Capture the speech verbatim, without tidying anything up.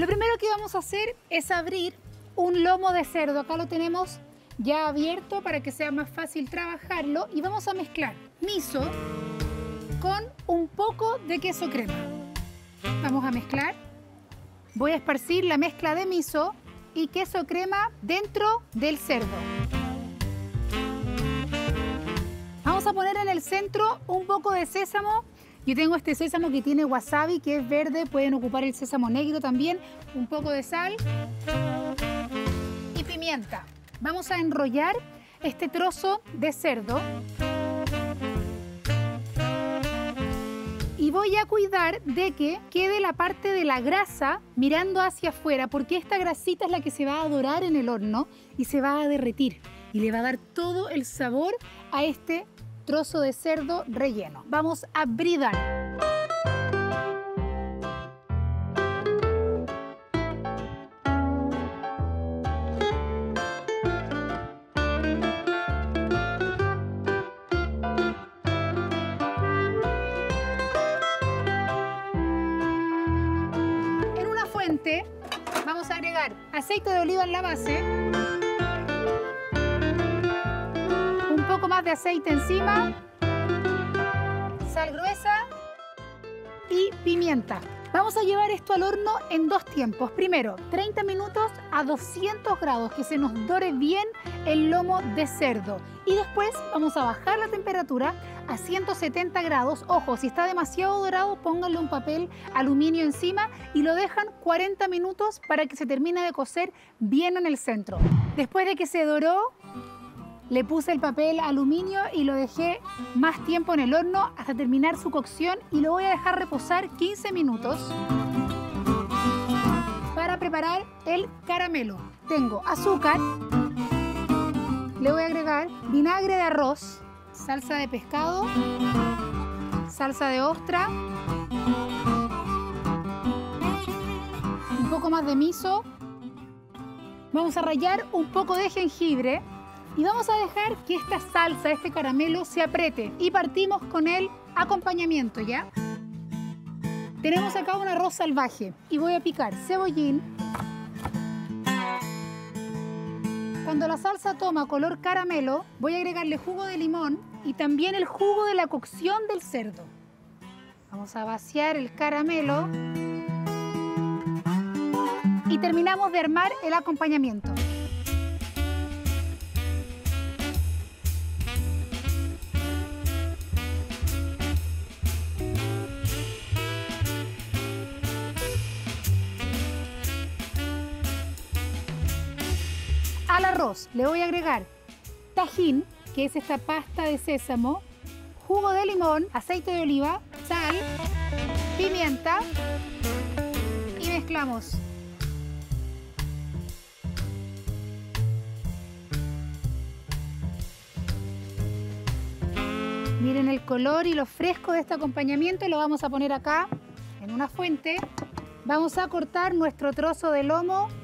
Lo primero que vamos a hacer es abrir un lomo de cerdo. Acá lo tenemos ya abierto para que sea más fácil trabajarlo. Y vamos a mezclar miso con un poco de queso crema. Vamos a mezclar. Voy a esparcir la mezcla de miso y queso crema dentro del cerdo. Vamos a poner en el centro un poco de sésamo. Yo tengo este sésamo que tiene wasabi, que es verde. Pueden ocupar el sésamo negro también. Un poco de sal y pimienta. Vamos a enrollar este trozo de cerdo. Y voy a cuidar de que quede la parte de la grasa mirando hacia afuera, porque esta grasita es la que se va a dorar en el horno y se va a derretir. Y le va a dar todo el sabor a este trozo de cerdo relleno. Vamos a bridar. En una fuente vamos a agregar aceite de oliva en la base. Un poco más de aceite encima, sal gruesa y pimienta. Vamos a llevar esto al horno en dos tiempos. Primero, treinta minutos a doscientos grados, que se nos dore bien el lomo de cerdo. Y después vamos a bajar la temperatura a ciento setenta grados. Ojo, si está demasiado dorado, pónganle un papel aluminio encima y lo dejan cuarenta minutos para que se termine de cocer bien en el centro. Después de que se doró, le puse el papel aluminio y lo dejé más tiempo en el horno hasta terminar su cocción y lo voy a dejar reposar quince minutos para preparar el caramelo. Tengo azúcar, le voy a agregar vinagre de arroz, salsa de pescado, salsa de ostra, un poco más de miso. Vamos a rallar un poco de jengibre. Y vamos a dejar que esta salsa, este caramelo, se apriete. Y partimos con el acompañamiento, ¿ya? Tenemos acá un arroz salvaje. Y voy a picar cebollín. Cuando la salsa toma color caramelo, voy a agregarle jugo de limón y también el jugo de la cocción del cerdo. Vamos a vaciar el caramelo. Y terminamos de armar el acompañamiento. Al arroz le voy a agregar tajín, que es esta pasta de sésamo, jugo de limón, aceite de oliva, sal, pimienta y mezclamos. Miren el color y lo fresco de este acompañamiento y lo vamos a poner acá en una fuente. Vamos a cortar nuestro trozo de lomo